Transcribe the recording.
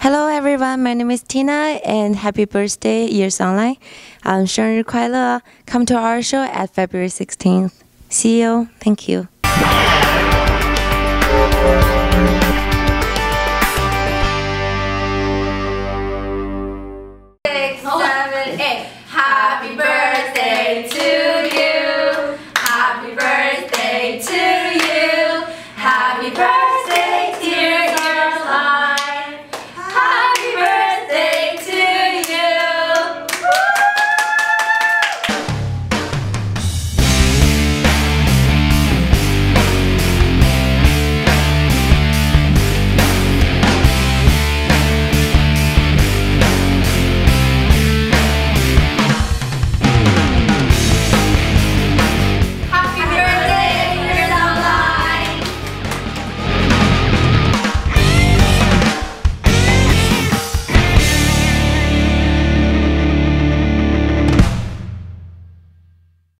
Hello everyone, my name is Tina and happy birthday, Years Online. 生日快乐! Come to our show at February 16th. See you. Thank you.